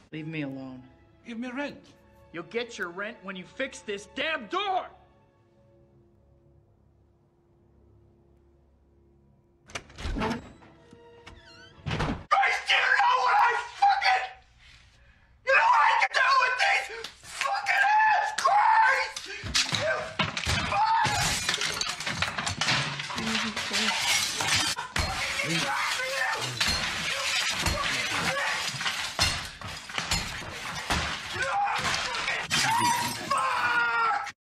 Leave me alone. Give me rent. You'll get your rent when you fix this damn door! Please.